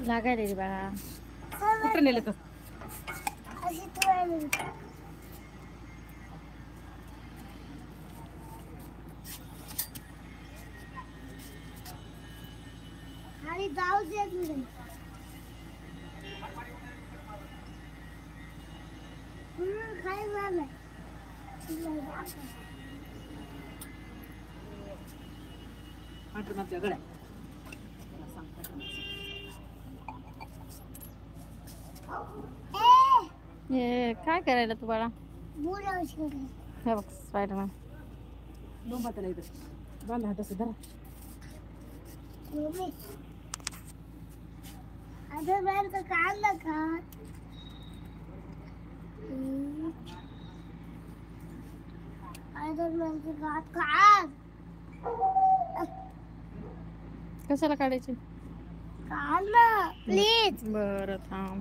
लागायला रे बाळा. कुठं नेलं तर आणि जाऊ दे तुझे खाली झालं आठवणाच्या गड्या हे काय करायला तू बाळा? बोलावं हे बघ स्पायडरमॅन. लोंबाताला इथं बांधा हात असं धरा. मम्मी आता बाहेर का काढलं का कशाला काढायची? प्लीज बरं थांब.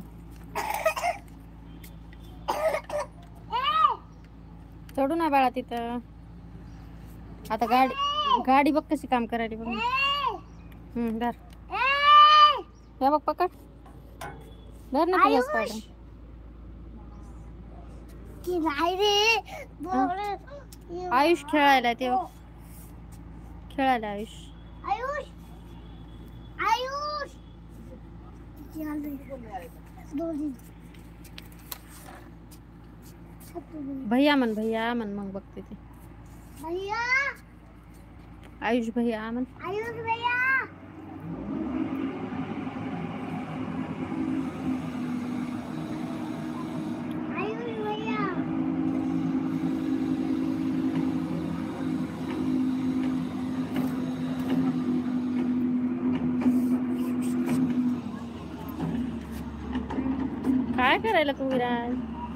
चढू ना बाळा तिथं. आता गाडी बघ कशी काम करायली बघ. धर. हे बघ पकड. धर ना तुझ्या स्पायडर. की नाही रे आयुष खेळायला ते खेळायला आयुष. आयुष आयुष भैया म्हण मग बघते ते. भैया आयुष भैया म्हण. आयुष भैया आयुष भैया काय करायला तू विराज?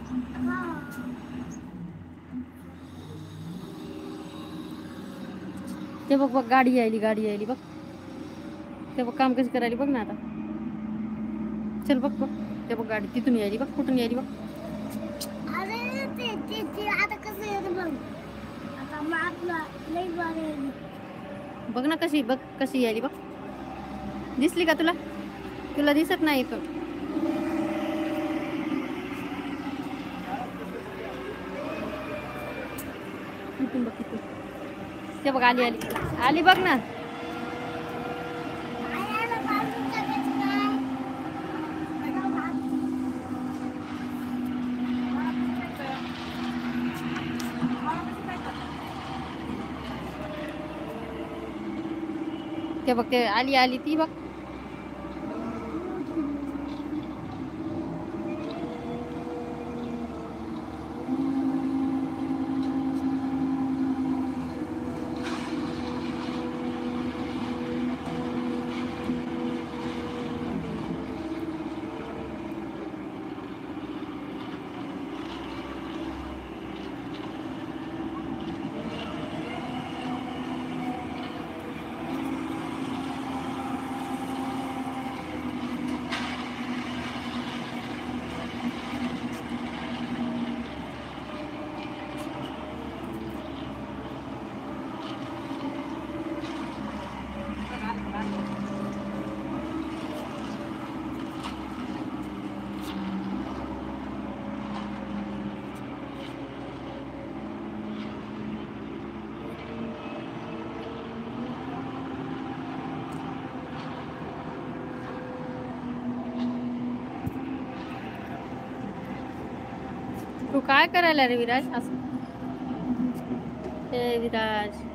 ते बघ बघ गाडी यायली बघ. ते बघ काम कशी करायली बघ ना आता. चल बघ बघ ते बघ गाडी तिथून यायली बघ. कुठून यायली बघ. अरे ते आता कसं येतं बघ. आता मापला लई बघायला बघ ना कशी यायली बघ. दिसली का तुला? तुला दिसत नाही तो. इथून बघ इथून. ते बघ आली बघ ना. ते बघ ते आली ती बघ. तू काय करायला रे विराज? असं हे विराज